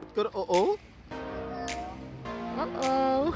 परत कर ओ ओ ओ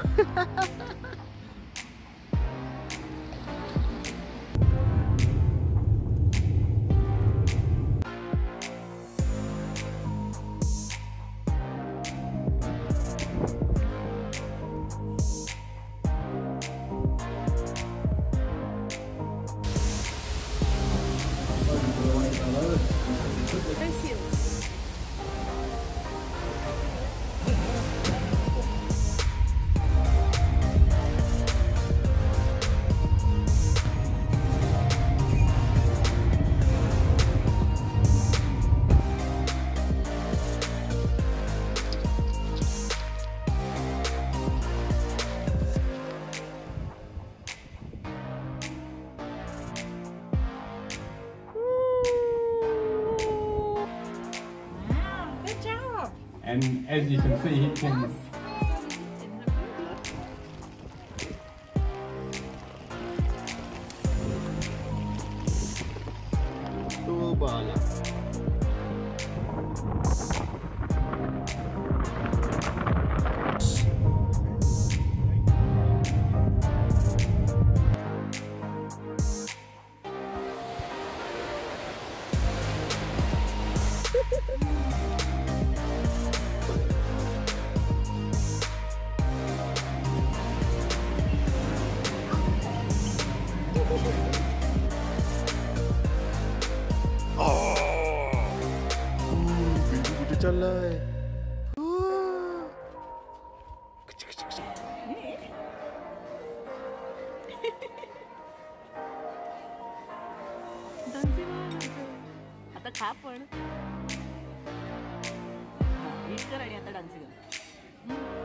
And as you can see, he can tu bala. Biju चल रहा है आता खा पण हीट कर आणि आता डान्सिंग कर